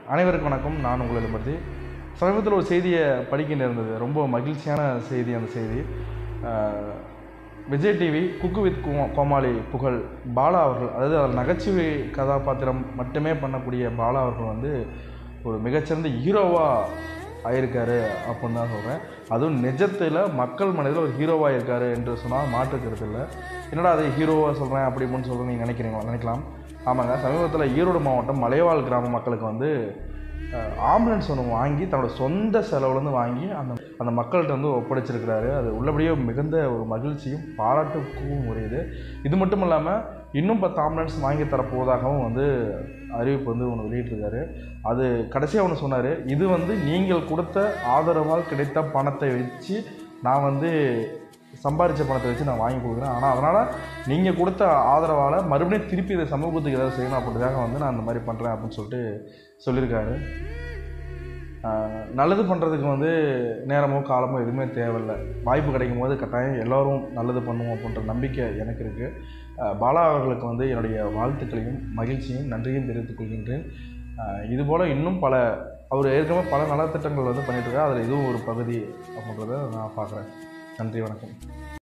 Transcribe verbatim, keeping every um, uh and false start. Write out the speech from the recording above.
அனைவருக்கும் வணக்கம். நான் உங்களை பற்றி சமீபத்தில் ஒரு செய்தியை படிக்க நேர்ந்தது. ரொம்ப மகிழ்ச்சியான செய்தி. அந்த செய்தி Vijay TV cook with Komali புகழ் பாலா அவர்கள், அதாவது அவர் நகைச்சுவை கதாபாத்திரம் மட்டுமே பண்ணக்கூடிய பாலா அவர்கள் வந்து ஒரு மிகச்சிறந்த ஹீரோவாக ஆயிருக்காரு அப்படின்னு தான் சொல்கிறேன். அதுவும் நிஜத்தில் மக்கள் மனதில் ஒரு ஹீரோவாக இருக்கார் என்று சொன்னால் மாற்றுக்கிறது இல்லை. என்னடா அது ஹீரோவாக சொல்கிறேன் அப்படி இப்படின்னு சொல்கிறேன் நீங்கள் நினைக்கிறீங்களா? நினைக்கலாம். ஆமாங்க, சமீபத்தில் ஈரோடு மாவட்டம் மலைவாழ் கிராம மக்களுக்கு வந்து ஆம்புலன்ஸ் ஒன்று வாங்கி தன்னோட சொந்த செலவுலேருந்து வாங்கி அந்த அந்த மக்கள்கிட்ட வந்து ஒப்படைச்சிருக்கிறாரு. அது உள்ளபடியே மிகுந்த ஒரு மகிழ்ச்சியும் பாராட்டுக்கும் உரியது. இது மட்டும் இல்லாமல் இன்னும் பத்து ஆம்புலன்ஸ் வாங்கி தரப்போவதாகவும் வந்து அறிவிப்பு வந்து ஒன்று வெளியிட்டிருக்காரு. அது கடைசியாக ஒன்று சொன்னார், இது வந்து நீங்கள் கொடுத்த ஆதரவால் கிடைத்த பணத்தை வச்சு நான் வந்து சம்பாதிச்ச பணத்தை வச்சு நான் வாங்கி கொடுக்குறேன். ஆனால் அதனால் நீங்கள் கொடுத்த ஆதரவால் மறுபடியும் திருப்பி இதை சமூகத்துக்கு ஏதாவது செய்யணும் அப்படின்றதாக வந்து நான் அந்த மாதிரி பண்ணுறேன் அப்படின்னு சொல்லிட்டு சொல்லியிருக்காரு. நல்லது பண்ணுறதுக்கு வந்து நேரமோ காலமோ எதுவுமே தேவையில்லை. வாய்ப்பு கிடைக்கும் போது கட்டாயம் எல்லோரும் நல்லது பண்ணுவோம் அப்படின்ற நம்பிக்கை எனக்கு இருக்குது. பாலா அவர்களுக்கு வந்து என்னுடைய வாழ்த்துக்களையும் மகிழ்ச்சியும் நன்றியும் தெரிவித்துக் கொள்கின்றேன். இதுபோல் இன்னும் பல அவர் ஏற்கனவே பல நலத்திட்டங்கள் வந்து பண்ணிகிட்ருக்காரு. அதில் இதுவும் ஒரு பகுதி அப்படின்றத நான் பார்க்குறேன். நன்றி, வணக்கம்.